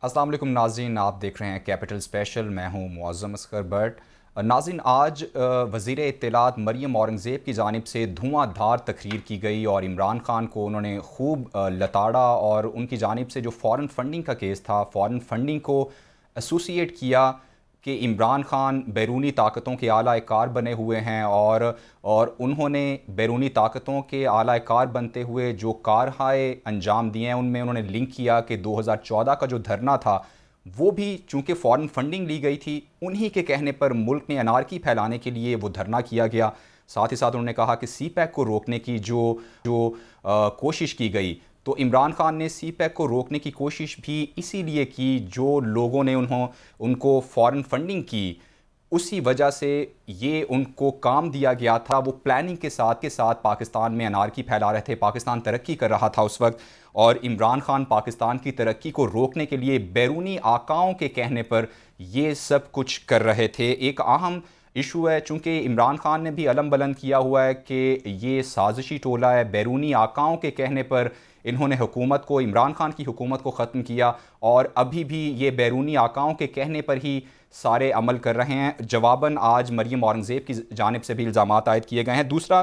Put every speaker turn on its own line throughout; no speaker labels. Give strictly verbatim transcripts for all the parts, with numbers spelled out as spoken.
अस्सलाम वालेकुम नाज़रीन, आप देख रहे हैं कैपिटल स्पेशल। मैं हूं मुअज़्ज़म अस्कर बट। नाज़रीन, आज वज़ीर इत्तलात मरियम औरंगज़ेब की जानिब से धुआंधार तकरीर की गई और इमरान खान को उन्होंने खूब लताड़ा और उनकी जानिब से जो फ़ॉरेन फंडिंग का केस था, फ़ॉरेन फंडिंग को एसोसिएट किया कि इमरान खान बैरूनी ताकतों के आला कार बने हुए हैं और और उन्होंने बैरूनी ताकतों के आला कार बनते हुए जो कारहाय अंजाम दिए हैं उनमें उन्होंने लिंक किया कि दो हज़ार चौदह का जो धरना था वो भी चूँकि फ़ॉरेन फंडिंग ली गई थी, उन्हीं के कहने पर मुल्क में अनारकी फैलाने के लिए वो धरना किया गया। साथ ही साथ उन्होंने कहा कि सी पैक को रोकने की जो जो आ, कोशिश की गई, तो इमरान खान ने सी पैक को रोकने की कोशिश भी इसीलिए की जो लोगों ने उन्हों उनको फ़ॉरेन फंडिंग की, उसी वजह से ये उनको काम दिया गया था। वो प्लानिंग के साथ के साथ पाकिस्तान में अनारकी फैला रहे थे। पाकिस्तान तरक्की कर रहा था उस वक्त और इमरान खान पाकिस्तान की तरक्की को रोकने के लिए बैरूनी आकाओं के कहने पर ये सब कुछ कर रहे थे। एक अहम इशू है, चूँकि इमरान खान ने भी अलम बुलंद किया हुआ है कि ये साजिशी टोला है, बैरूनी आकाओं के कहने पर इन्होंने हुकूमत को, इमरान खान की हुकूमत को ख़त्म किया और अभी भी ये बैरूनी आकाओं के कहने पर ही सारे अमल कर रहे हैं। जवाबन आज मरियम औरंगज़ेब की जानिब से भी इल्ज़ामात आयद किए गए हैं। दूसरा,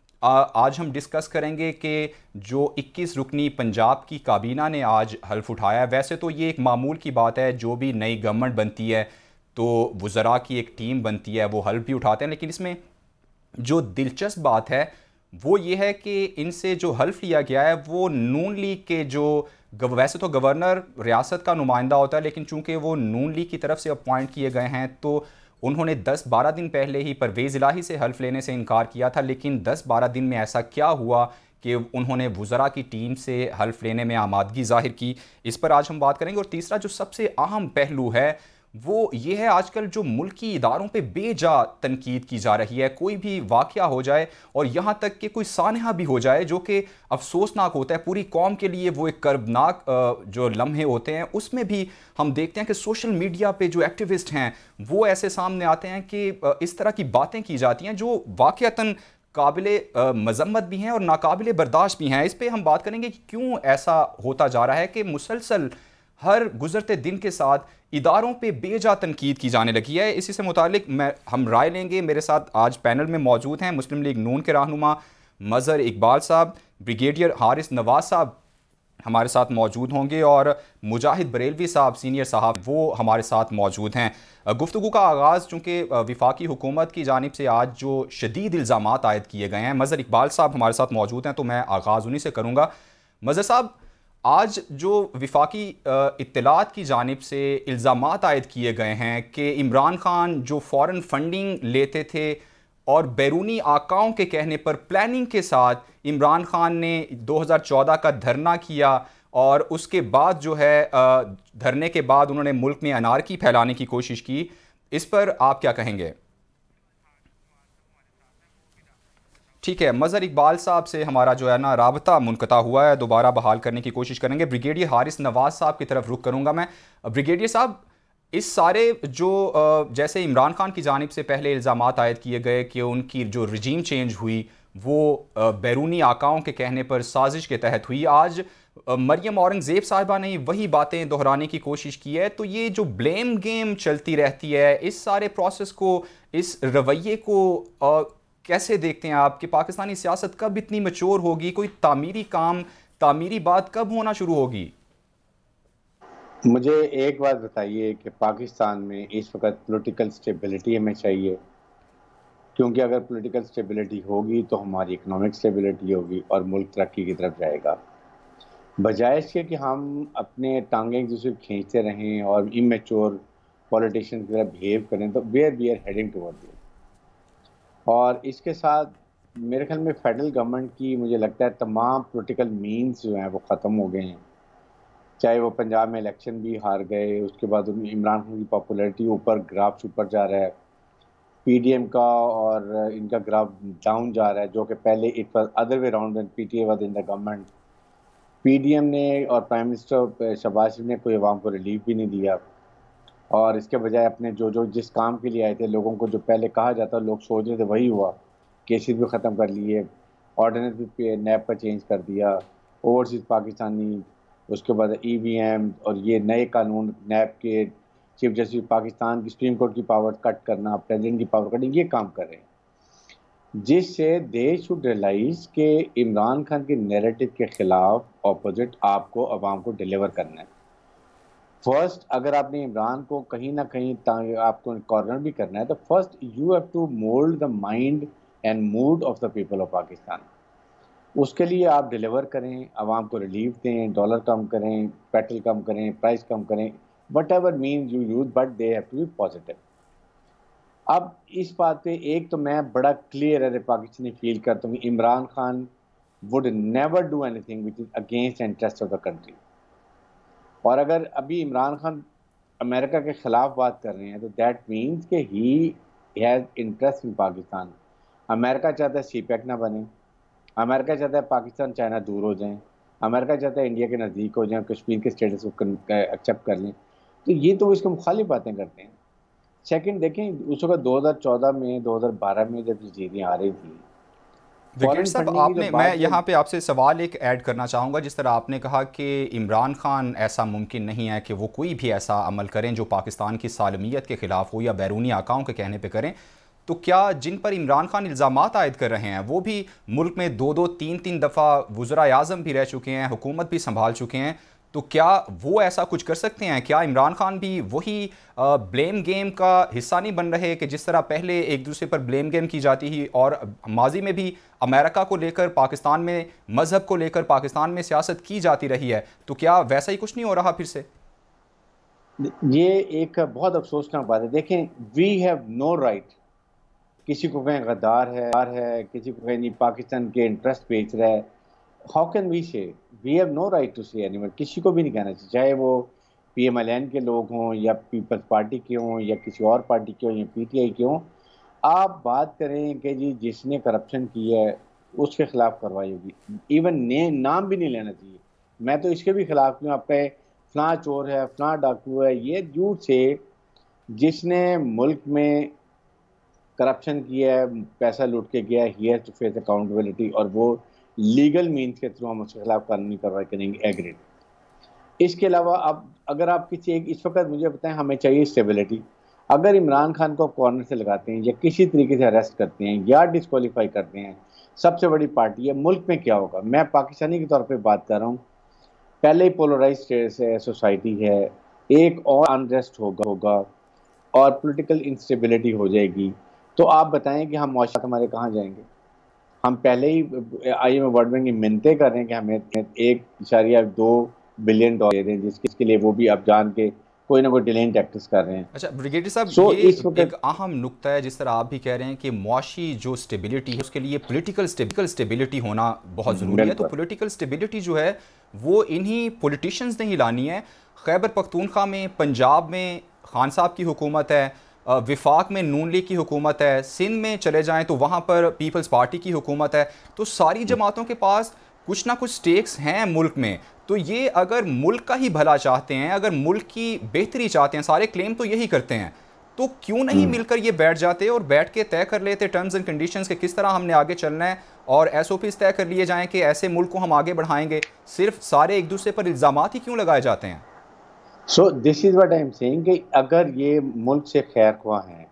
आज हम डिस्कस करेंगे कि जो इक्कीस रुकनी पंजाब की काबीना ने आज हल्फ उठाया है, वैसे तो ये एक मामूल की बात है, जो भी नई गवर्नमेंट बनती है तो वज़रा की एक टीम बनती है, वो हल्फ भी उठाते हैं। लेकिन इसमें जो दिलचस्प बात है वो ये है कि इनसे जो हल्फ लिया गया है वो नून लीग के जो, वैसे तो गवर्नर रियासत का नुमाइंदा होता है, लेकिन चूंकि वो नून लीग की तरफ से अपॉइंट किए गए हैं तो उन्होंने दस बारह दिन पहले ही परवेज़ इलाही से हल्फ लेने से इनकार किया था। लेकिन दस बारह दिन में ऐसा क्या हुआ कि उन्होंने वज़रा की टीम से हल्फ लेने में आमादगी ज़ाहिर की, इस पर आज हम बात करेंगे। और तीसरा जो सबसे अहम पहलू है वो ये है, आजकल जो मुल्की इदारों पे बेजा तनकीद की जा रही है। कोई भी वाक़या हो जाए और यहाँ तक कि कोई सानहा भी हो जाए जो कि अफसोसनाक होता है पूरी कौम के लिए, वो एक कर्बनाक जो लम्हे होते हैं, उसमें भी हम देखते हैं कि सोशल मीडिया पे जो एक्टिविस्ट हैं वो ऐसे सामने आते हैं कि इस तरह की बातें की जाती हैं जो वाक़यतन काबिले मज़म्मत भी हैं और नाकाबिले बर्दाश्त भी हैं। इस पर हम बात करेंगे कि क्यों ऐसा होता जा रहा है कि मुसलसल हर गुजरते दिन के साथ इदारों पे बेजा तनकीद की जाने लगी है। इसी से मुतालिक मैं हम राय लेंगे। मेरे साथ आज पैनल में मौजूद हैं मुस्लिम लीग नून के रहनुमा मज़हर इकबाल साहब, ब्रिगेडियर हारिस नवाज साहब हमारे साथ मौजूद होंगे और मुजाहिद बरेलवी साहब सीनियर साहब वो हमारे साथ मौजूद हैं। गुफ्तगू का आगाज़ चूँकि विफाकी हुकूमत की जानिब से आज जो शदीद इल्ज़ामात आयद किए गए हैं, मज़हर इकबाल साहब हमारे साथ मौजूद हैं, तो मैं आगाज़ उन्हीं से करूँगा। मज़हर साहब, आज जो विफाकी इत्तलात की जानिब से इल्ज़ामात आयद किए गए हैं कि इमरान खान जो फ़ॉरेन फंडिंग लेते थे और बैरूनी आकाओं के कहने पर प्लानिंग के साथ इमरान खान ने दो हज़ार चौदह का धरना किया और उसके बाद जो है धरने के बाद उन्होंने मुल्क में अनारकी फैलाने की कोशिश की, इस पर आप क्या कहेंगे? ठीक है, मज़हर इकबाल साहब से हमारा जो है ना राबता मुनक़ता हुआ है, दोबारा बहाल करने की कोशिश करेंगे। ब्रिगेडियर हारिस नवाज साहब की तरफ रुख करूँगा मैं। ब्रिगेडियर साहब, इस सारे जो जैसे इमरान खान की जानिब से पहले इल्ज़ामात आयद किए गए कि उनकी जो रजीम चेंज हुई वो बैरूनी आकाओं के कहने पर साजिश के तहत हुई, आज मरियम औरंगज़ेब साहिबा ने वही बातें दोहराने की कोशिश की है। तो ये जो ब्लेम गेम चलती रहती है, इस सारे प्रोसेस को, इस रवैये को कैसे देखते हैं आप कि पाकिस्तानी सियासत कब इतनी मैच्योर होगी? कोई तामीरी काम, तामीरी बात कब होना शुरू होगी?
मुझे एक बात बताइए कि पाकिस्तान में इस वक्त पॉलिटिकल स्टेबिलिटी हमें चाहिए, क्योंकि अगर पॉलिटिकल स्टेबिलिटी होगी तो हमारी इकोनॉमिक स्टेबिलिटी होगी और मुल्क तरक्की की तरफ जाएगा। बजाय इसके कि हम अपने टांगे एक दूसरे को खींचते रहें और इमेच्योर पॉलिटिशियन की तरह बिहेव करें, तो where we are heading toward this. और इसके साथ मेरे ख्याल में फेडरल गवर्नमेंट की, मुझे लगता है, तमाम पॉलिटिकल मीन्स जो हैं वो ख़त्म हो गए हैं। चाहे वो पंजाब में इलेक्शन भी हार गए, उसके बाद इमरान खान की पॉपुलैरिटी ऊपर ग्राफ ऊपर जा रहा है, पीडीएम का और इनका ग्राफ डाउन जा रहा है, जो कि पहले it was other way round when PTI was in the government. PDM ने और प्राइम मिनिस्टर शहबाज शरीफ ने कोई आवाम को रिलीफ भी नहीं दिया और इसके बजाय अपने जो जो जिस काम के लिए आए थे, लोगों को जो पहले कहा जाता लोग सोच रहे थे वही हुआ। केसेस भी ख़त्म कर लिए, ऑर्डिनेंस भी नैब पर चेंज कर दिया, ओवरसीज़ पाकिस्तानी उसके बाद ई वी एम और ये नए कानून, नैब के चीफ जस्टिस, पाकिस्तान की सुप्रीम कोर्ट की पावर कट करना, प्रेसिडेंट की पावर कटिंग, ये काम कर रहे हैं, जिससे दे शुड रियलाइज के इमरान खान के नैरेटिव के खिलाफ ऑपोजिट आपको अवाम को डिलीवर करना है। फर्स्ट, अगर आपने इमरान को कहीं ना कहीं आपको कॉर्नर भी करना है, तो first you have to mould the mind and mood of the people of Pakistan. उसके लिए आप डिलीवर करें, आवाम को रिलीफ दें, डॉलर कम करें, पेट्रोल कम करें, प्राइस कम करें, whatever mean you use, but they have to be positive. अब इस बात पे एक तो मैं बड़ा क्लियर है पाकिस्तानी फील करता हूँ, Imran Khan would never do anything which is against interest of the country. और अगर अभी इमरान खान अमेरिका के खिलाफ बात कर रहे हैं, तो दैट मीन्स कि he has interest in Pakistan. America चाहता है सी पैक ना बने, अमेरिका चाहता है पाकिस्तान चाइना दूर हो जाएं, अमेरिका चाहता है इंडिया के नज़दीक हो जाएं, कश्मीर के स्टेटस को एक्सेप्ट कर लें। तो ये तो इसके मुखालिफ बातें करते हैं। सेकंड देखें, उस वक्त दो हज़ार चौदह में, दो हज़ार बारह में जब ये चीज़ें आ रही थी,
ब्रिगेड साहब, आपने, मैं यहाँ पे आपसे सवाल एक ऐड करना चाहूँगा। जिस तरह आपने कहा कि इमरान खान, ऐसा मुमकिन नहीं है कि वो कोई भी ऐसा अमल करें जो पाकिस्तान की सालमियत के ख़िलाफ़ हो या बैरूनी आकाओं के कहने पे करें, तो क्या जिन पर इमरान खान इल्ज़ामात आयद कर रहे हैं वो भी मुल्क में दो दो तीन तीन दफ़ा वज़राए आज़म भी रह चुके हैं, हुकूमत भी संभाल चुके हैं, तो क्या वो ऐसा कुछ कर सकते हैं? क्या इमरान खान भी वही ब्लेम गेम का हिस्सा नहीं बन रहे कि जिस तरह पहले एक दूसरे पर ब्लेम गेम की जाती थी, और माजी में भी अमेरिका को लेकर, पाकिस्तान में मज़हब को लेकर पाकिस्तान में सियासत की जाती रही है, तो क्या वैसा ही कुछ नहीं हो रहा फिर से?
ये एक बहुत अफसोसनाक बात है। देखें, वी हैव नो राइट, किसी को कहें गद्दार है है किसी को कहें नहीं पाकिस्तान के इंटरेस्ट बेच रहा है। How can we say, we have no right to say anyone, किसी को भी नहीं कहना चाहिए, चाहे वो पी एम एल एन के लोग हों या पीपल्स पार्टी के हों या किसी और पार्टी के हों या पी टी आई के हों। आप बात करें कि जी जिसने करप्शन की है उसके खिलाफ कार्रवाई होगी, इवन ने नाम भी नहीं लेना चाहिए। मैं तो इसके भी खिलाफ हूँ, आपका फलां चोर है, फलां डाकू है, ये झूठ से जिसने मुल्क में करप्शन किया है, पैसा लूट के गया है, he has to face accountability, और वो लीगल मीन्स के थ्रू हम उसके खिलाफ कानूनी कार्रवाई करेंगे, एग्रीड। इसके अलावा अब अगर आप किसी एक, इस वक्त मुझे बताएं, हमें चाहिए स्टेबिलिटी। अगर इमरान खान को कॉर्नर से लगाते हैं या किसी तरीके से अरेस्ट करते हैं या डिस्क्वालीफाई करते हैं, सबसे बड़ी पार्टी है, मुल्क में क्या होगा? मैं पाकिस्तानी के तौर पर बात कर रहा हूँ, पहले ही पोलराइज है सोसाइटी है, एक और अनरेस्ट होगा होगा और पोलिटिकल इंस्टेबिलिटी हो जाएगी। तो आप बताएं कि हम मुआशरात हमारे कहाँ जाएंगे? हम पहले ही आई एम वर्ल्ड बैंक की मिन्नतें कर रहे हैं कि हमें एक इशारिया दो बिलियन डॉलर दे दें, जिसके लिए वो भी अब जान के कोई ना कोई डिलेइंग टैक्टिक्स कर रहे हैं।
अच्छा ब्रिगेडियर साहब,
so,
ये
इस
एक अहम नुक्ता है, जिस तरह आप भी कह रहे हैं कि मुआशी जो स्टेबिलिटी है उसके लिए पॉलिटिकल स्टेबिलिटी होना बहुत ज़रूरी है। तो पॉलिटिकल स्टेबिलिटी जो है वो इन्हीं पॉलिटिशियंस ने ही लानी है। खैबर पख्तूनख्वा में, पंजाब में खान साहब की हुकूमत है, विफाक में नून लीग की हुकूमत है, सिंध में चले जाएं तो वहाँ पर पीपल्स पार्टी की हुकूमत है। तो सारी जमातों के पास कुछ ना कुछ स्टेक्स हैं मुल्क में। तो ये अगर मुल्क का ही भला चाहते हैं, अगर मुल्क की बेहतरी चाहते हैं, सारे क्लेम तो यही करते हैं, तो क्यों नहीं मिलकर ये बैठ जाते और बैठ के तय कर लेते टर्म्स एंड कंडीशंस के किस तरह हमने आगे चलना है, और एस ओ पीज़ तय कर लिए जाएँ कि ऐसे मुल्क को हम आगे बढ़ाएंगे। सिर्फ सारे एक दूसरे पर इल्ज़ामात ही क्यों लगाए जाते हैं?
So this is what I am saying कि अगर ये मुल्क से खैर ख्वाह हैं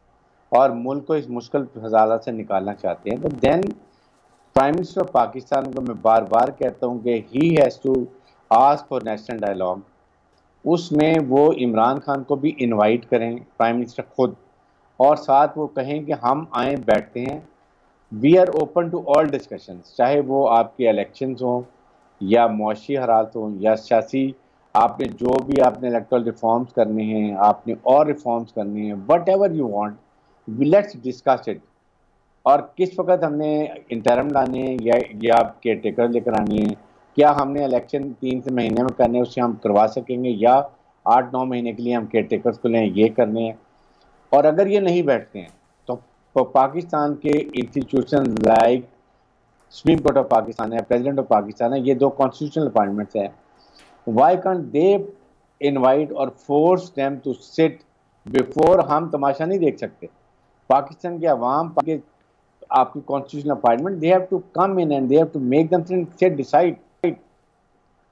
और मुल्क को इस मुश्किल हालात से निकालना चाहते हैं, तो then prime minister of Pakistan को मैं बार बार कहता हूँ कि he has to ask for national dialogue. उसमें वो इमरान खान को भी इनवाइट करें, प्राइम मिनिस्टर खुद, और साथ वो कहें कि हम आए बैठते हैं, we are open to all discussions, चाहे वो आपके इलेक्शंस हों या मुआशी हालात हों या सियासी, आपने जो भी आपने इलेक्टोरल रिफॉर्म्स करने हैं, आपने और रिफॉर्म्स करने हैं, whatever you want, let's discuss it. और किस वक्त हमने इंटरम लाने हैं या या आप केयर टेकर लेकर आनी है, क्या हमने इलेक्शन तीन से महीने में करने हैं, उससे हम करवा सकेंगे, या आठ नौ महीने के लिए हम केयर टेकर्स को लें, ये करने हैं। और अगर ये नहीं बैठते हैं तो पाकिस्तान के institution like supreme court of Pakistan है, प्रेसिडेंट ऑफ पाकिस्तान है, ये दो कॉन्स्टिट्यूशनल अपॉइंटमेंट्स हैं, why can't they invite or force them to sit before? हम तमाशा नहीं देख सकते। पाकिस्तान के अवाम के आपकी constitutional appointment, they have to come in and they have to make them sit, decide.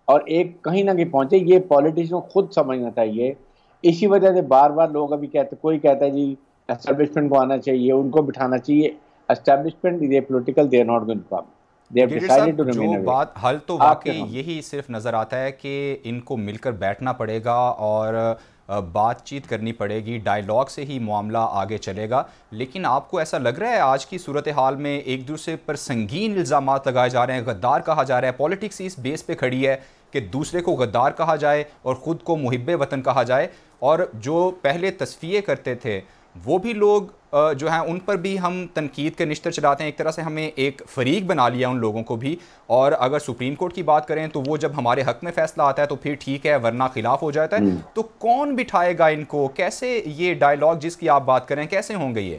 और एक कहीं ना कहीं पहुंचे, ये पॉलिटिशियन खुद समझना चाहिए। इसी वजह से बार बार लोग अभी कहते, कोई कहता है जी एस्टेब्लिशमेंट को आना चाहिए, उनको बिठाना चाहिए। Establishment is a political, they are not going to come, they have
brigadier
decided
साहब,
टू
जो
रिमेन अवे।
बात हल तो
आपके
वाकई
हम
यही सिर्फ नज़र आता है कि इनको मिलकर बैठना पड़ेगा और अ, बातचीत करनी पड़ेगी, डायलॉग से ही मामला आगे चलेगा। लेकिन आपको ऐसा लग रहा है आज की सूरत हाल में एक दूसरे पर संगीन इल्ज़ामात लगाए जा रहे हैं, गद्दार कहा जा रहा है, पॉलिटिक्स इस बेस पे खड़ी है कि दूसरे को गद्दार कहा जाए और ख़ुद को मुहिब्बे वतन कहा जाए, और जो पहले तस्फिये करते थे वो भी लोग अ, जो हैं उन पर भी हम तनकीद के निश्तर चलाते हैं। एक तरह से हमें एक फरीक बना लिया उन लोगों को भी। और अगर सुप्रीम कोर्ट की बात करें तो वो जब हमारे हक में फ़ैसला आता है तो फिर ठीक है, वरना खिलाफ हो जाता है। तो कौन बिठाएगा इनको? कैसे ये डायलॉग जिसकी आप बात करें कैसे होंगे ये?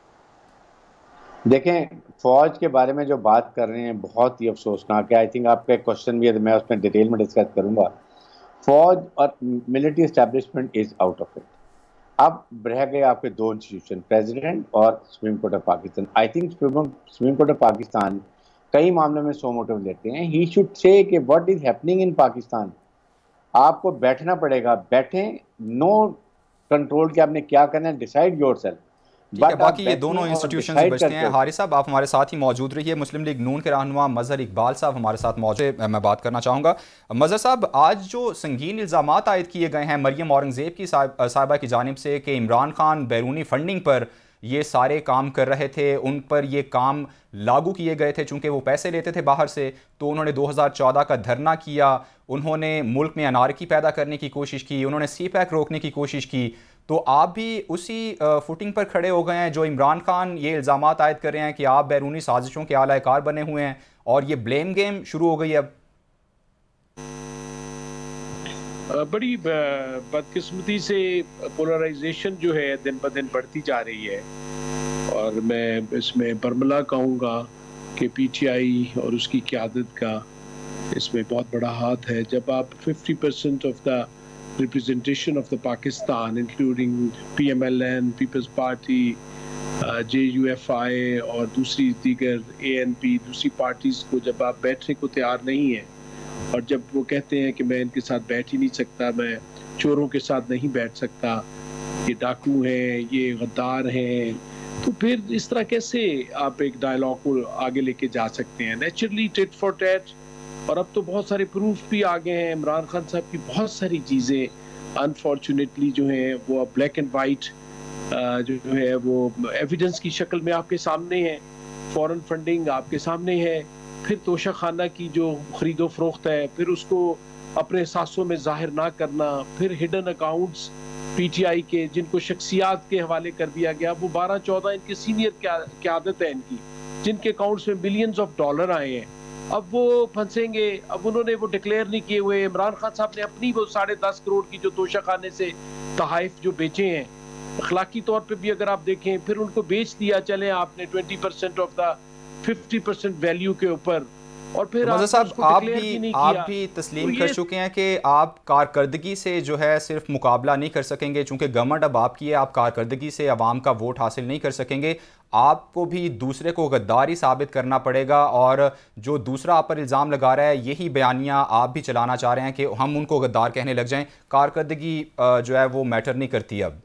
देखें, फौज के बारे में जो बात कर रहे हैं बहुत ही अफसोसनाक है। आई थिंक आपका एक क्वेश्चन भी है तो मैं उसमें डिटेल में डिस्कस करूंगा। फौज और military establishment is out of it. अब रह गए आपके दो इंस्टीट्यूशन, प्रेसिडेंट और supreme court of Pakistan. I think supreme court of Pakistan कई मामलों में सो मोटिव लेते हैं। ही शुड से कि what is happening in Pakistan. आपको बैठना पड़ेगा, बैठें, नो कंट्रोल के आपने क्या करना है, डिसाइड योरसेल्फ।
ठीक है, बाकी ये दोनों इंस्टीट्यूशंस बचते हैं। हारिस साहब, आप हमारे साथ ही मौजूद रहिए। मुस्लिम लीग नून के रहनुमा मजहर इकबाल साहब हमारे साथ मौजूद, मैं बात करना चाहूँगा। मजहर साहब, आज जो संगीन इल्ज़ामात आयद किए गए हैं मरियम औरंगज़ेब की साहिबा की जानिब से कि इमरान खान बैरूनी फंडिंग पर ये सारे काम कर रहे थे, उन पर ये काम लागू किए गए थे चूँकि वो पैसे लेते थे बाहर से, तो उन्होंने दो हज़ार चौदह का धरना किया, उन्होंने मुल्क में अनारकी पैदा करने की कोशिश की, उन्होंने सी पैक रोकने की कोशिश की। तो आप भी उसी फुटिंग पर खड़े हो गए हैं जो इमरान खान ये इल्ज़ामात आयद कर रहे हैं कि आप बैरूनी साजिशों के आला कार बने हुए हैं, और ये ब्लेम गेम शुरू हो गई अब।
बड़ी बदकिस्मती से पोलराइजेशन जो है दिन ब दिन बढ़ती जा रही है, और मैं इसमें बरमला कहूँगा कि पीटीआई और उसकी क़यादत का इसमें बहुत बड़ा हाथ है। जब आप fifty percent of the representation of the Pakistan including P M L N, peoples party, J U F I और दूसरी दीगर ए एन पी, दूसरी पार्टीज़ को जब आप बैठने को तैयार नहीं हैं, और जब वो कहते हैं कि मैं इनके साथ बैठ ही नहीं सकता, मैं चोरों के साथ नहीं बैठ सकता, ये डाकू हैं, ये गद्दार हैं, तो फिर इस तरह कैसे आप एक डायलॉग को आगे लेके जा सकते हैं? Naturally tit for tat. और अब तो बहुत सारे प्रूफ भी आ गए हैं। इमरान खान साहब की बहुत सारी चीज़ें अनफॉर्चुनेटली जो हैं वो अब ब्लैक एंड वाइट जो है वो एविडेंस की शक्ल में आपके सामने है। फॉरेन फंडिंग आपके सामने है, फिर तोशा खाना की जो खरीदो फरोख्त है, फिर उसको अपने एहसासों में जाहिर ना करना, फिर हिडन अकाउंट्स पीटीआई के जिनको शख्सियात के हवाले कर दिया गया, वो बारह चौदह इनके सीनियर क़यादत है इनकी, जिनके अकाउंट्स में बिलियंस ऑफ डॉलर आए हैं। अब वो फंसेंगे। अब उन्होंने वो डिक्लेयर नहीं किए हुए। इमरान खान साहब ने अपनी वो साढ़े दस करोड़ की जो तोशा खाने से तहाइफ जो बेचे हैं, अखलाकी तौर पे भी अगर आप देखें, फिर उनको बेच दिया चले आपने twenty percent of the fifty percent value के ऊपर, और फिर
मज़हर साहब आप भी आप भी तस्लीम
तो
कर चुके हैं कि आप कारकर्दगी से जो है सिर्फ मुकाबला नहीं कर सकेंगे, चूंकि गवर्नमेंट अब आपकी है, आप कारकर्दगी से अवाम का वोट हासिल नहीं कर सकेंगे, आपको भी दूसरे को गद्दारी साबित करना पड़ेगा। और जो दूसरा आप पर इल्ज़ाम लगा रहा है, यही बयानियाँ आप भी चलाना चाह रहे हैं कि हम उनको गद्दार कहने लग जाएं, कारकर्दगी जो है वो मैटर नहीं करती। अब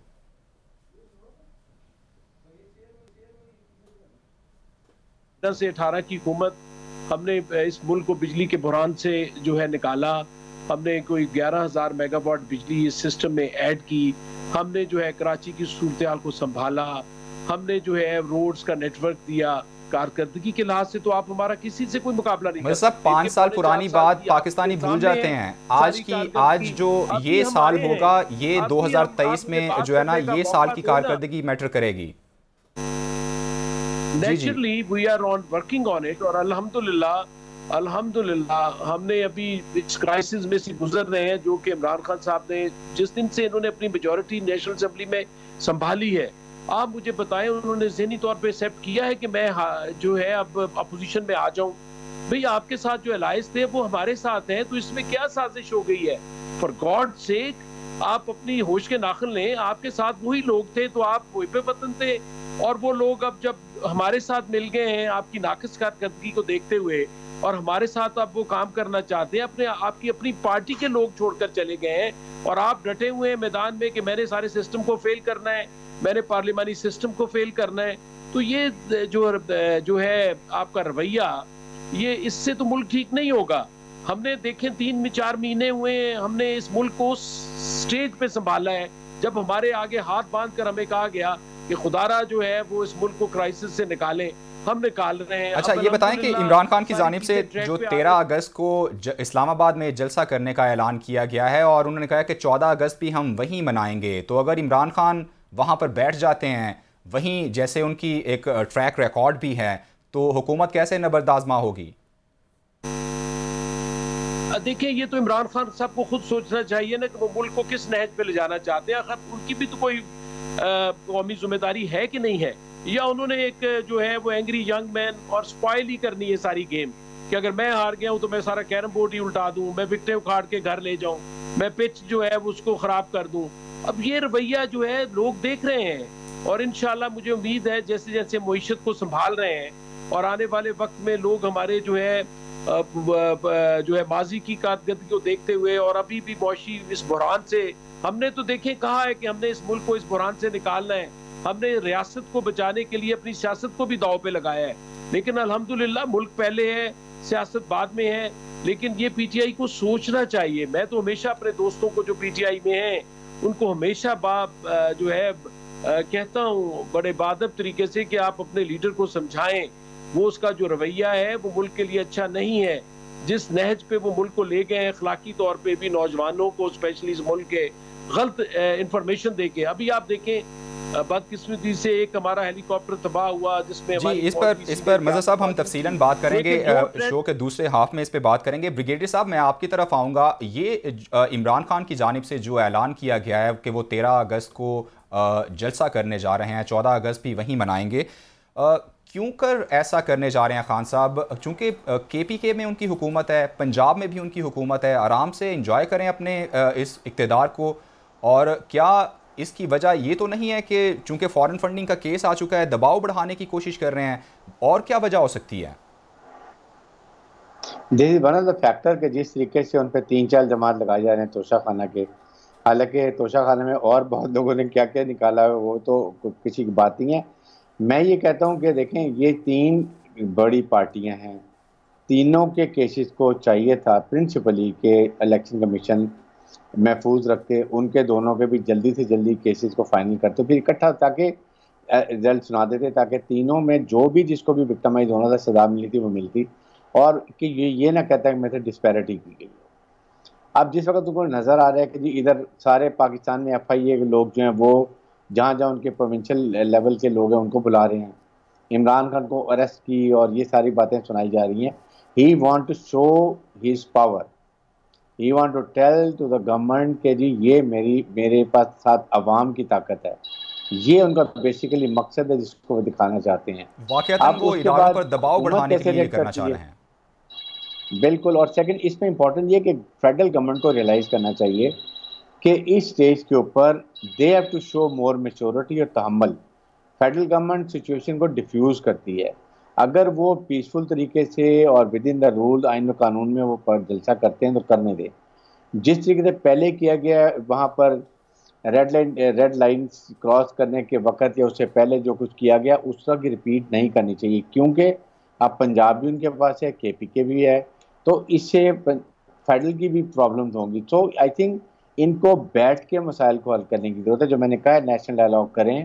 से अठारह की हुकूमत, हमने इस मुल्क को बिजली के बुरान से जो है निकाला, हमने कोई ग्यारह हज़ार मेगावाट बिजली इस सिस्टम में ऐड की, हमने जो है कराची की सूरत हाल को संभाला, हमने जो है रोड्स का नेटवर्क दिया। कारकर्दगी के लिहाज से तो आप हमारा किसी से कोई मुकाबला नहीं कर
सकते। पाँच साल पुरानी बात पाकिस्तानी भूल जाते हैं। आज की आज जो ये साल होगा, ये दो हज़ार तेईस में जो है ना, ये साल की कारकर्दगी मैटर करेगी।
Naturally we are on working on it, और अल्हम्दुलिल्लाह अल्हम्दुलिल्लाह हमने अभी इस क्राइसिस में से गुजर रहे हैं, जो कि इमरान खान साहब ने जिस दिन से इन्होंने अपनी मेजॉरिटी नेशनल असेंबली में संभाली है, आप मुझे बताएं उन्होंने ज़हनी तौर पे एक्सेप्ट किया है कि मैं जो है अब अपोजिशन में आ जाऊं? भाई आपके साथ जो अलायंस थे वो हमारे साथ हैं, तो इसमें क्या साजिश हो गई है? फॉर गॉड सेक आप अपनी होश के नाखुन लें। आपके साथ वही लोग थे, तो आप वही पे वतन थे, और वो लोग अब जब हमारे साथ मिल गए हैं आपकी नाक़िस कारकर्दगी को देखते हुए और हमारे साथ अब वो काम करना चाहते हैं, अपने आपकी अपनी पार्टी के लोग छोड़कर चले गए हैं और आप डटे हुए हैं मैदान में कि मैंने सारे सिस्टम को फेल करना है, मैंने पार्लिमानी सिस्टम को फेल करना है। तो ये जो जो है आपका रवैया, ये इससे तो मुल्क ठीक नहीं होगा। हमने देखें तीन में चार महीने हुए हैं, हमने इस मुल्क को स्टेज पे संभाला है जब हमारे आगे हाथ बांध कर हमें कहा गया कि खुदारा जो है वो इस मुल्क को क्राइसिस से निकाले, हम निकाल रहे हैं।
अच्छा, ये बताएं कि इमरान खान की जानिब से जो तेरह अगस्त को इस्लामाबाद में जलसा करने का ऐलान किया गया है और उन्होंने कहा कि चौदह अगस्त भी हम वहीं मनाएंगे, तो अगर इमरान खान वहां पर बैठ जाते हैं, वहीं जैसे उनकी एक ट्रैक रिकॉर्ड भी है, तो हुकूमत कैसे नबरदाज़मा होगी?
देखिए, ये तो इमरान खान साहब को खुद सोचना चाहिए ना कि वो मुल्क को किस नहज पे ले जाना चाहते हैं। अगर उनकी भी तो कोई कौमी जिम्मेदारी है कि नहीं है, या उन्होंने एक जो है वो एंग्री यंग मैन और स्पॉइल ही करनी है सारी गेम कि अगर मैं हार गया हूं तो मैं सारा कैरम बोर्ड ही उल्टा दूं, मैं विकेटें उखाड़ के घर ले जाऊं, मैं पिच जो है वो उसको खराब कर दूं। अब ये रवैया जो है लोग देख रहे हैं और इंशाल्लाह मुझे उम्मीद है जैसे जैसे मईशत को संभाल रहे हैं और आने वाले वक्त में लोग हमारे जो है जो है माजी की कारकर्दगी को देखते हुए और अभी भी मौशी इस बुरहान से, हमने तो देखें कहा है कि हमने इस मुल्क को इस बुरहान से निकालना है, हमने रियासत को बचाने के लिए अपनी सियासत को भी दांव पे लगाया है, लेकिन अल्हम्दुलिल्लाह मुल्क पहले है, सियासत बाद में है। लेकिन ये पीटीआई को सोचना चाहिए। मैं तो हमेशा अपने दोस्तों को जो पीटीआई में हैं उनको हमेशा बाप जो है कहता हूँ बड़े बादब तरीके से कि आप अपने लीडर को समझाएं, वो उसका जो रवैया है वो मुल्क के लिए अच्छा नहीं है। जिस नहज पे वो मुल्क को ले गए हैं अखलाकी तौर पे भी नौजवानों को, स्पेशली इस मुल्क के, गलत इंफॉर्मेशन दे के, अभी आप देखें बदकिस्मती से एक हमारा हेलीकॉप्टर तबाह हुआ जिसमें
जी, इस पर इस पर मज़हर साहब हम तफसीलन बात करेंगे, शो के दूसरे हाफ में इस पे बात करेंगे। ब्रिगेडियर साहब, मैं आपकी तरफ आऊँगा। ये इमरान खान की जानिब से जो ऐलान किया गया है कि वो तेरह अगस्त को जलसा करने जा रहे हैं, चौदह अगस्त भी वहीं मनाएंगे, क्यों कर ऐसा करने जा रहे हैं खान साहब? चूँकि के पी के में उनकी हुकूमत है, पंजाब में भी उनकी हुकूमत है, आराम से इंजॉय करें अपने इस इक़्तिदार को। और क्या इसकी वजह ये तो नहीं है कि चूंकि फॉरेन फंडिंग का केस आ चुका है, दबाव बढ़ाने की कोशिश कर रहे हैं? और क्या वजह हो सकती है?
This is one of the factor कि जिस तरीके से उन पे तीन चार जमात लगाए जा रहे हैं तोशा खाना के, हालांकि तोशा खाना में और बहुत लोगों ने क्या क्या निकाला है वो तो किसी की बात नहीं है। मैं ये कहता हूँ कि देखें, ये तीन बड़ी पार्टियां हैं, तीनों के केसेस को चाहिए था प्रिंसिपली कि इलेक्शन कमीशन महफूज रखते, उनके दोनों के भी जल्दी से जल्दी केसेस को फाइनल करते, फिर इकट्ठा ताकि रिजल्ट सुना देते, ताकि तीनों में जो भी जिसको भी विक्टिमाइज होना था सजा मिली थी वो मिलती, और कि ये ये ना कहता है कि मेरे से डिस्पैरिटी की गई। अब जिस वक्त उनको नज़र आ रहा है कि जी इधर सारे पाकिस्तान में एफ आई ए के लोग जो हैं वो जहाँ जहाँ उनके प्रोविंशियल लेवल के लोग हैं उनको बुला रहे हैं, इमरान खान को अरेस्ट की और ये सारी बातें सुनाई जा रही हैं। He want to show his power, he want to tell to the government कि जी ये मेरी मेरे पास साथ अवाम की ताकत है। ये उनका बेसिकली मकसद है जिसको वो दिखाना चाहते हैं।
वाकई वो इरादों पर दबाव बढ़ाने के लिए करना चाह रहे हैं।
बिल्कुल। और सेकंड इसमें इंपॉर्टेंट ये कि फेडरल गवर्नमेंट को रियलाइज करना चाहिए कि इस स्टेज के ऊपर they have to show more maturity और तहम्मुल। फेडरल गवर्नमेंट सिचुएशन को डिफ्यूज करती है। अगर वो पीसफुल तरीके से और विद इन द रूल, आइन व कानून में वो पर जलसा करते हैं तो करने दें। जिस तरीके से पहले किया गया वहाँ पर red line red line cross करने के वक्त या उससे पहले जो कुछ किया गया उस तरह की रिपीट नहीं करनी चाहिए, क्योंकि अब पंजाब भी उनके पास है, के पी के भी है, तो इससे फेडरल की भी प्रॉब्लम्स होंगी। तो आई थिंक इनको बैठ के मसाइल को हल करने की जरूरत है। जो मैंने कहा है, नेशनल डायलॉग करें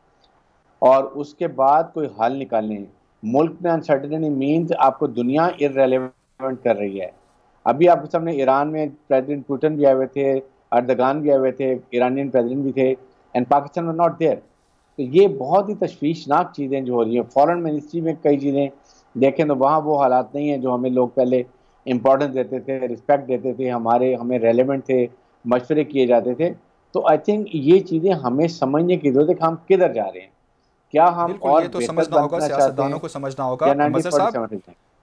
और उसके बाद कोई हल निकालें। मुल्क में अनसर्टेनिटी मीन्स आपको दुनिया इररेलेवेंट कर रही है। अभी आपके सामने ईरान में प्रेसिडेंट पुतिन भी आए हुए थे, अर्दगान भी आए हुए थे, ईरानियन प्रेसिडेंट भी थे, and Pakistan were not there. तो ये बहुत ही तशवीशनाक चीज़ें जो हो रही हैं। फॉरेन मिनिस्ट्री में कई चीज़ें देखें तो वहाँ वो हालात नहीं हैं जो हमें लोग पहले इंपॉर्टेंस देते थे, रिस्पेक्ट देते थे, हमारे हमें रेलेवेंट थे, मशवरे किए जाते थे। तो आई थिंक ये चीज़ें हमें समझने की जरूरत है कि हम किधर जा रहे हैं, क्या हम और
ये तो समझना होगा, सियासतदानों को समझना होगा। मज़हर साहब,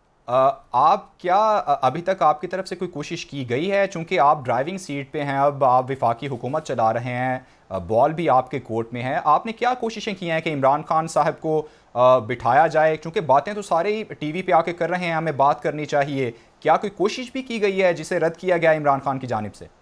आप क्या अभी तक आपकी तरफ से कोई कोशिश की गई है, चूंकि आप ड्राइविंग सीट पे हैं, अब आप विफाकी हुकूमत चला रहे हैं, बॉल भी आपके कोर्ट में है। आपने क्या कोशिशें की हैं कि इमरान खान साहब को बिठाया जाए, क्योंकि बातें तो सारे ही टीवी पे आके कर रहे हैं, हमें बात करनी चाहिए, क्या कोई कोशिश भी की गई है जिसे रद्द किया गया इमरान खान की जानिब से?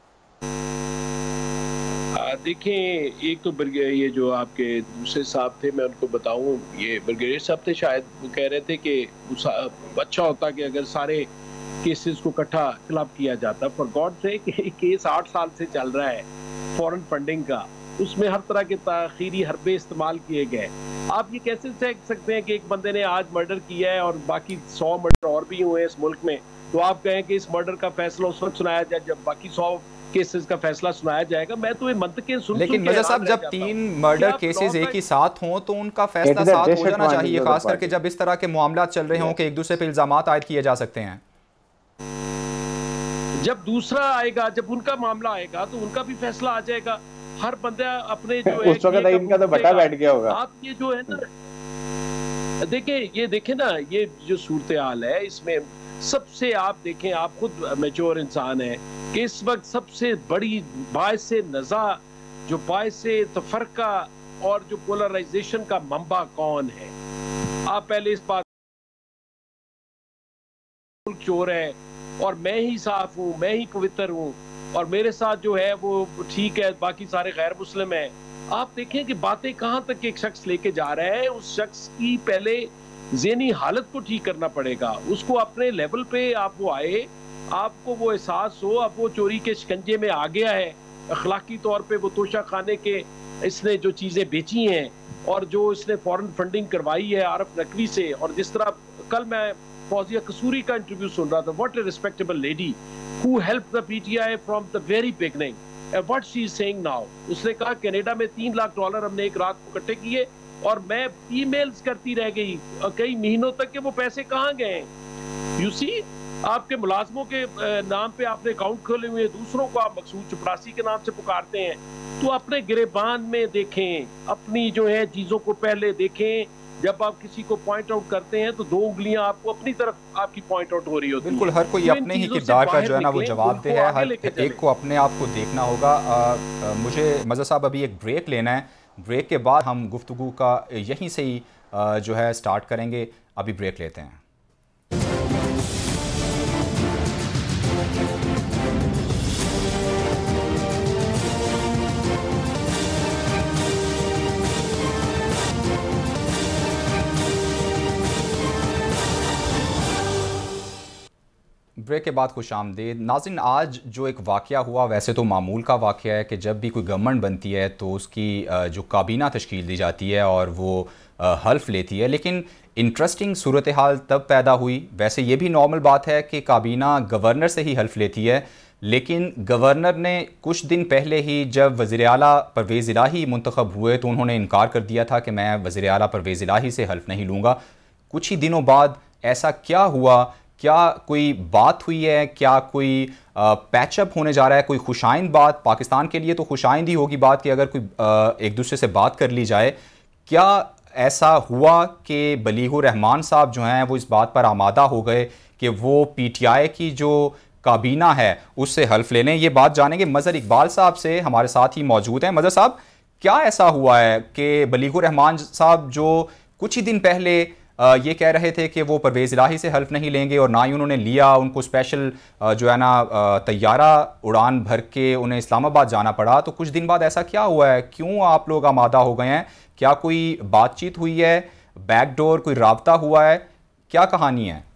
देखें, एक तो ये जो आपके दूसरे साहब थे, मैं उनको बताऊं, ये ब्रिगेडियर साहब थे शायद, वो कह रहे थे कि अच्छा होता कि अगर सारे केसेस को इकट्ठा क्लब किया जाता। फॉर गॉड से कि केस आठ साल से चल रहा है फॉरेन फंडिंग का, उसमें हर तरह के ताखीरी हरबे इस्तेमाल किए गए। आप ये कैसे कह सकते हैं कि एक बंदे ने आज मर्डर किया है और बाकी सौ मर्डर और भी हुए इस मुल्क में, तो आप कहें कि इस मर्डर का फैसला उस वक्त सुनाया जाए जब बाकी सौ केसेस का फैसला सुनाया जाएगा? मैं तो ये मंतकें सुन
लेकिन मिर्जा साहब, जब तीन मर्डर केसेस एक ही साथ हों तो उनका फैसला साथ हो जाना चाहिए, खास करके जब इस तरह के मामला चल रहे हों कि एक दूसरे पे इल्जामात आयद किए जा सकते हैं।
जब दूसरा आएगा, जब उनका मामला आएगा तो उनका भी फैसला आ जाएगा। हर बंदा अपने जो है
उस वक्त इनका तो बटा बैठ गया होगा।
आप ये जो है ना, देखें, ये देखें ना, ये जो सूरत हाल है इसमें सबसे, आप देखें, आप खुद मैच्योर इंसान है कि इस वक्त सबसे बड़ी बायस नज़ा, जो बायस तफरका और जो पोलराइजेशन का मंबा कौन है? आप पहले इस बात, चोर है और मैं ही साफ हूँ, मैं ही पवित्र हूँ और मेरे साथ जो है वो ठीक है, बाकी सारे गैर मुस्लिम है। आप देखें कि बातें कहाँ तक एक शख्स लेके जा रहा है। उस शख्स की पहले ज़हनी हालत को ठीक करना पड़ेगा, उसको अपने लेवल पे आप वो आए, आपको वो एहसास हो अब वो चोरी के शिकंजे में आ गया है, अखलाकी तौर पे वो तोशा खाने के इसने जो चीज़ें बेची हैं और जो इसने फॉरेन फंडिंग करवाई है आरफ नकवी से, और जिस तरह कल मैं फौजिया कसूरी का इंटरव्यू सुन रहा था, what a respectable lady who helped the PTI from the very beginning and what she is saying now. उसने कहा कनाडा में तीन लाख डॉलर हमने एक रात को इकट्ठे किए और मैं ईमेल्स करती रह गई कई महीनों तक कि वो पैसे कहाँ गए। यू सी, आपके मुलाजमों के नाम पे आपने अकाउंट खोले हुए, दूसरों को आप मकसूद चपरासी के नाम से पुकारते हैं। तो अपने गिरेबान में देखें, अपनी जो है चीजों को पहले देखें। जब आप किसी को पॉइंट आउट करते हैं तो दो उंगलियां आपको अपनी तरफ आपकी पॉइंट आउट हो रही होती है।
बिल्कुल, हर कोई अपने ही किरदार का जो है ना वो जवाब दे है, हर एक को अपने आप को देखना होगा। आ, आ, मुझे मज़हर साहब अभी एक ब्रेक लेना है, ब्रेक के बाद हम गुफ्तगू का यहीं से ही आ, जो है स्टार्ट करेंगे। अभी ब्रेक लेते हैं। ब्रेक के बाद खुश आमदीद नाज़रीन। आज जो एक वाक़या हुआ, वैसे तो मामूल का वाक़या है कि जब भी कोई गवर्नमेंट बनती है तो उसकी जो काबीना तश्कील दी जाती है और वो हल्फ लेती है, लेकिन इंटरेस्टिंग सूरत हाल तब पैदा हुई। वैसे ये भी नॉर्मल बात है कि काबीना गवर्नर से ही हल्फ लेती है, लेकिन गवर्नर ने कुछ दिन पहले ही जब वज़ीर आला परवेज़ इलाही मुंतखब हुए तो उन्होंने इनकार कर दिया था कि मैं वज़ीर आला परवेज़ इलाही से हल्फ नहीं लूँगा। कुछ ही दिनों बाद ऐसा क्या हुआ? क्या कोई बात हुई है? क्या कोई पैचअप होने जा रहा है? कोई खुशाइंद बात? पाकिस्तान के लिए तो खुशाइंद ही होगी बात कि अगर कोई आ, एक दूसरे से बात कर ली जाए। क्या ऐसा हुआ कि बलीगुर रहमान साहब जो हैं वो इस बात पर आमादा हो गए कि वो पीटीआई की जो काबीना है उससे हल्फ ले लें? ये बात जानेंगे मज़हर इकबाल साहब से, हमारे साथ ही मौजूद हैं। मज़हर साहब, क्या ऐसा हुआ है कि बलीगुर रहमान साहब जो कुछ ही दिन पहले आ, ये कह रहे थे कि वो परवेज़ इलाही से हल्फ नहीं लेंगे और ना ही उन्होंने लिया, उनको स्पेशल जो है ना तैयारा उड़ान भर के उन्हें इस्लामाबाद जाना पड़ा, तो कुछ दिन बाद ऐसा क्या हुआ है? क्यों आप लोग आमादा हो गए हैं? क्या कोई बातचीत हुई है, बैकडोर कोई राब्ता हुआ है, क्या कहानी है?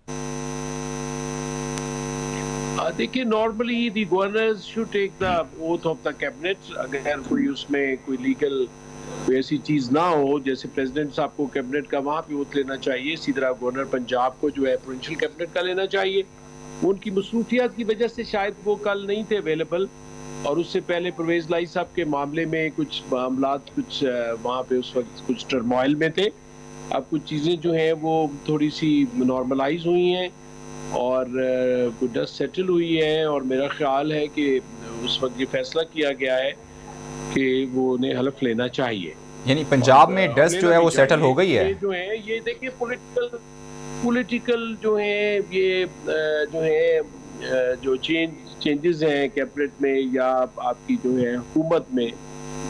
देखिए, normally the governors should take the oath of the cabinet. अगर कोई उसमें कोई लीगल कोई ऐसी चीज़ ना हो, जैसे प्रेसिडेंट साहब को कैबिनेट का वहाँ पे ओथ लेना चाहिए, इसी तरह गवर्नर पंजाब को जो है प्रोविंशियल कैबिनेट का लेना चाहिए। उनकी मसरूफियात की वजह से शायद वो कल नहीं थे अवेलेबल, और उससे पहले परवेज़ इलाही साहब के मामले में कुछ मामला कुछ वहाँ पे उस वक्त कुछ टर्मोइल में थे। अब कुछ चीज़ें जो हैं वो थोड़ी सी नॉर्मलाइज हुई हैं और कुछ डस्ट सेटल हुई है, और मेरा ख्याल है कि उस वक्त ये फैसला किया गया है कि वो उन्हें हल्फ लेना चाहिए।
यानी पंजाब में डस्ट जो है वो सेटल हो गई है।
ये जो है ये देखिए पॉलिटिकल पॉलिटिकल जो है ये जो है जो चेंज चेंजेस हैं कैबिनेट में या आपकी जो है हुकूमत में,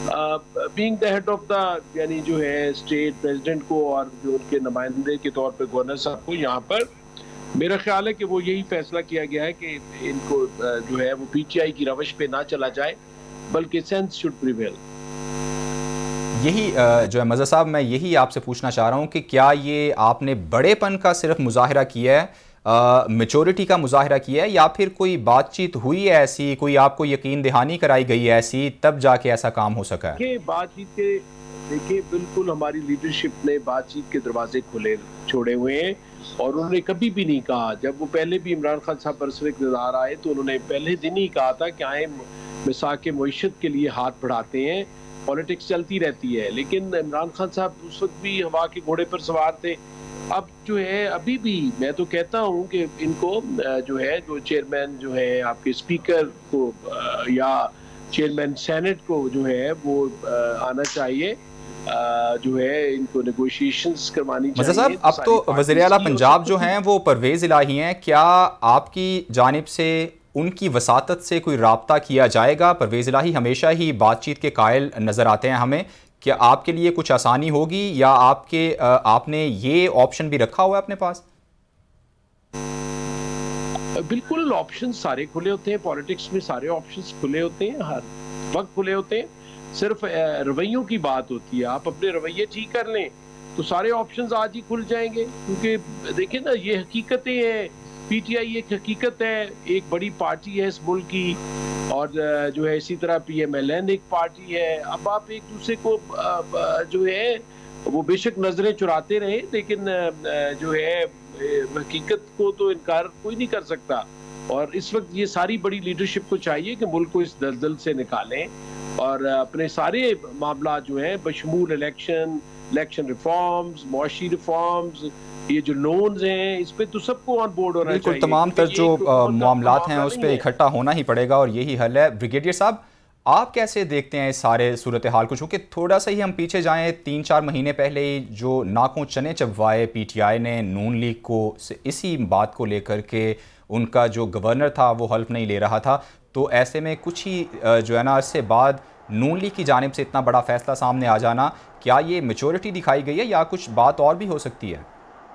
being the head of the, यानी जो है स्टेट प्रेसिडेंट को और जो उनके नुमाइंदे के तौर पे गवर्नर साहब को यहाँ पर मेरा ख्याल है कि वो यही फैसला किया गया है कि इनको जो है वो पीटीआई की रवश पे ना चला जाए, बल्कि सेंस शुड प्रिवेल।
यही जो है मज़हर साहब, मैं यही आपसे पूछना चाह रहा हूँ कि क्या ये आपने बड़ेपन का सिर्फ मुजाहिरा किया है, मेचोरिटी का मुजाहिरा किया है, या फिर कोई बातचीत हुई है ऐसी, कोई आपको यकीन दहानी कराई गई है ऐसी, तब जाके ऐसा काम हो सका है?
बातचीत के देखिए बिल्कुल हमारी लीडरशिप ने बातचीत के दरवाजे खुले छोड़े हुए हैं और उन्होंने कभी भी नहीं कहा, जब वो पहले भी इमरान खान साहब बरसर-ए-इक़्तिदार आए तो उन्होंने पहले दिन ही कहा था कि आए मिसाक़ मईशत के लिए हाथ बढ़ाते हैं, पॉलिटिक्स चलती रहती है। लेकिन इमरान खान साहब उस वक्त भी हवा के घोड़े पर सवार थे। अब जो है अभी भी मैं तो कहता हूँ कि इनको जो है जो चेयरमैन जो है आपके स्पीकर को या चेयरमैन सेनेट को जो है वो आना चाहिए, जो है इनको नेगोशिएशंस करवानी चाहिए।
साहब, अब तो वज़ीर आला पंजाब जो हैं वो परवेज़ इलाही हैं, क्या आपकी जानिब से उनकी वसातत से कोई राब्ता किया जाएगा? परवेज़ इलाही हमेशा ही बातचीत के कायल नज़र आते हैं हमें, क्या आपके लिए कुछ आसानी होगी या आपके आपने ये ऑप्शन भी रखा हुआ है अपने पास?
बिल्कुल, ऑप्शन सारे खुले होते हैं, पॉलिटिक्स में सारे ऑप्शंस खुले होते हैं, हर वक्त खुले होते हैं। सिर्फ रवैयों की बात होती है, आप अपने रवैये ठीक कर लें तो सारे ऑप्शंस आज ही खुल जाएंगे। क्योंकि देखिए ना, ये हकीकतें हैं, पीटीआई एक हकीकत है, एक बड़ी पार्टी है इस मुल्क की, और जो है इसी तरह पीएमएलएन एक पार्टी है। अब आप एक दूसरे को जो है वो बेशक नजरें चुराते रहे, लेकिन जो है हकीकत को तो इनकार कोई नहीं कर सकता। और इस वक्त ये सारी बड़ी लीडरशिप को चाहिए कि मुल्क को इस दलदल से निकालें और अपने सारे मामला जो है बशमूल इलेक्शन इलेक्शन रिफॉर्म्स, मुआशी रिफॉर्म्स, ये जो लोन्स हैं, इस पे तो सबको ऑन बोर्ड होना चाहिए।
बिल्कुल, तमाम तर जो मामलात हैं उस पर इकट्ठा होना ही पड़ेगा और यही हल है। ब्रिगेडियर साहब, आप कैसे देखते हैं इस सारे सूरत हाल को? चूँकि थोड़ा सा ही हम पीछे जाएं, तीन चार महीने पहले ही जो नाकों चने चबवाए पीटीआई ने नून लीग को इसी बात को लेकर के, उनका जो गवर्नर था वो हल्फ नहीं ले रहा था, तो ऐसे में कुछ ही जो है ना इससे बाद नून लीग की जानिब से इतना बड़ा फैसला सामने आ जाना, क्या ये मेचोरिटी दिखाई गई है या कुछ बात और भी हो सकती है?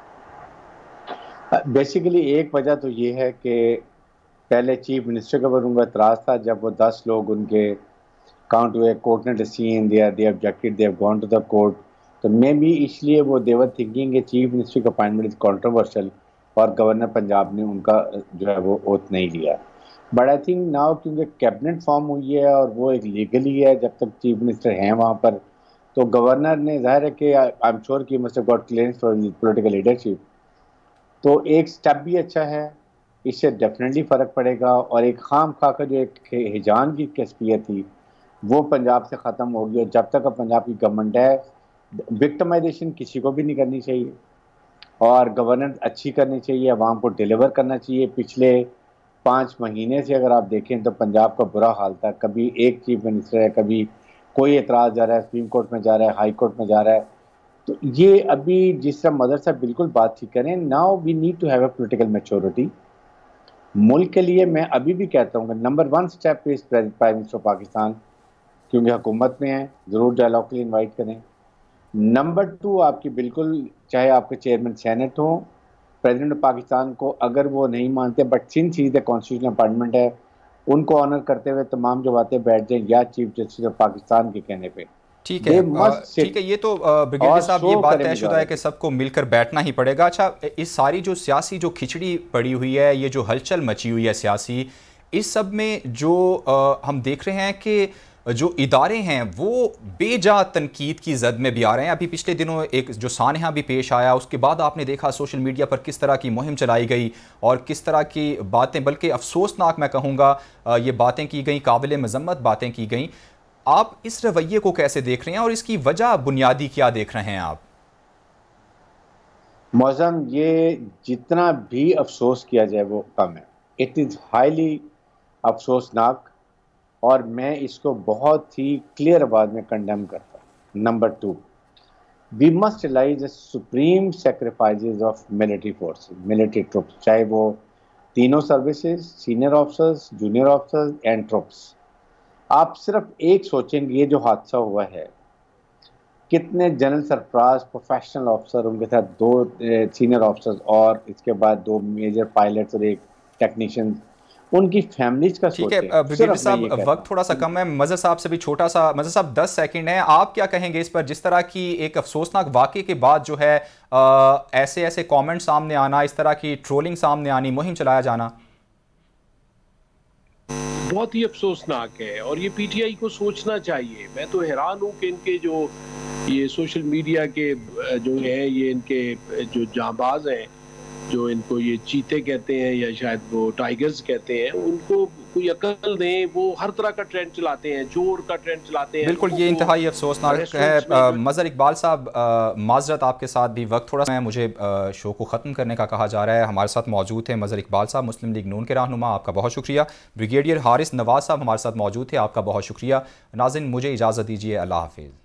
बेसिकली एक वजह तो ये है कि पहले चीफ मिनिस्टर के ऊपर उनका एतराज़ था, जब वो दस लोग उनके काउंट हुए, कोर्ट ने डिसीजन दिया, they objected, they have gone to the court, तो मे बी इसलिए वो देवर थिंकिंग कि चीफ मिनिस्टर का अपॉइंटमेंट इज कॉन्ट्रोवर्शियल और गवर्नर पंजाब ने उनका जो है वो ओथ नहीं लिया। बट आई थिंक नाउ क्योंकि कैबिनेट फॉर्म हुई है और वो एक लीगली है, जब तक चीफ मिनिस्टर हैं वहाँ पर, तो गवर्नर ने जाहिर है कि आई एम श्योर कि must have got clearance for political leadership, तो एक स्टेप भी अच्छा है, इससे डेफिनेटली फ़र्क पड़ेगा। और एक खाम खा कर जो एक हिजान की कैफियत थी वो पंजाब से ख़त्म होगी। और जब तक पंजाब की गवर्नमेंट है, विक्टिमाइजेशन किसी को भी नहीं करनी चाहिए और गवर्नेंस अच्छी करनी चाहिए, अवाम को डिलीवर करना चाहिए। पिछले पाँच महीने से अगर आप देखें तो पंजाब का बुरा हाल था, कभी एक चीफ मिनिस्टर है, कभी कोई एतराज़ जा रहा है, सुप्रीम कोर्ट में जा रहा है, हाई कोर्ट में जा रहा है। तो ये अभी जिस तरह मदर साहब बिल्कुल बात ठीक करें, now we need to have a political maturity मुल्क के लिए। मैं अभी भी कहता हूँ कि number one step is prime minister Pakistan, क्योंकि हुकूमत में है, ज़रूर डायलॉग के लिए इन्वाइट करें। नंबर टू, आपकी बिल्कुल चाहे आपके चेयरमैन सेनेट हो, प्रेसिडेंट पाकिस्तान को अगर वो नहीं मानते, but since he the constitutional appointment है, उनको ऑनर करते हुए तमाम जो बातें बैठ जाए या चीफ जस्टिस ऑफ पाकिस्तान के कहने पे।
ठीक है, ठीक है, ये तो ब्रिगेडियर साहब ये बात तयशुदा है कि सबको मिलकर बैठना ही पड़ेगा। अच्छा, इस सारी जो सियासी जो खिचड़ी पड़ी हुई है, ये जो हलचल मची हुई है सियासी, इस सब में जो आ, हम देख रहे हैं कि जो इदारे हैं वो बेजा तनकीद की जद में भी आ रहे हैं। अभी पिछले दिनों एक जो सानहा भी पेश आया, उसके बाद आपने देखा सोशल मीडिया पर किस तरह की मुहिम चलाई गई और किस तरह की बातें, बल्कि अफसोसनाक मैं कहूँगा ये बातें की गई, काबिल मजम्मत बातें की गई। आप इस रवैये को कैसे देख रहे हैं और इसकी वजह बुनियादी क्या देख रहे हैं आप?
मौजम, ये जितना भी अफसोस किया जाए वो कम है। इट इज़ हाईली अफसोसनाक और मैं इसको बहुत ही क्लियर आवाज में कंडेम करता हूँ। Number two, we must realise the supreme sacrifices of military forces, military troops, चाहे वो तीनों services, senior officers, junior officers and troops. आप सिर्फ एक सोचेंगे ये जो हादसा हुआ है, कितने जनरल सरफराज प्रोफेशनल ऑफिसर, उनके साथ दो सीनियर ऑफिसर्स और इसके बाद दो मेजर पायलट्स और एक टेक्नीशियन, उनकी फैमिलीज का
ठीक है
सोचें।
ब्रिगेडियर साहब, वक्त थोड़ा सा कम है, मजहर साहब से भी छोटा सा, मजहर साहब दस सेकंड है, आप क्या कहेंगे इस पर, जिस तरह की एक अफसोसनाक वाक़े के बाद जो है आ, ऐसे ऐसे कमेंट सामने आना, इस तरह की ट्रोलिंग सामने आनी, मुहिम चलाया जाना
बहुत ही अफसोसनाक है और ये पीटीआई को सोचना चाहिए। मैं तो हैरान हूँ कि इनके जो ये सोशल मीडिया के जो है, ये इनके जो जांबाज हैं, जो इनको ये चीते कहते हैं या शायद वो टाइगर्स कहते हैं, उनको कोई अकल दें। वो हर तरह का ट्रेंड चलाते हैं, चोर का ट्रेंड चलाते हैं।
बिल्कुल, ये इंतहाई अफसोसनाक है। मजहर इकबाल साहब, माजरत आपके साथ भी वक्त थोड़ा सा मुझे शो को ख़त्म करने का कहा जा रहा है। हमारे साथ मौजूद थे मजहर इकबाल साहब, मुस्लिम लीग नून के रहनुमा, आपका बहुत शुक्रिया। ब्रिगेडियर हारिस नवाज साहब हमारे साथ मौजूद थे, आपका बहुत शुक्रिया। नाज़रीन, मुझे इजाज़त दीजिए, अल्लाह हाफिज़।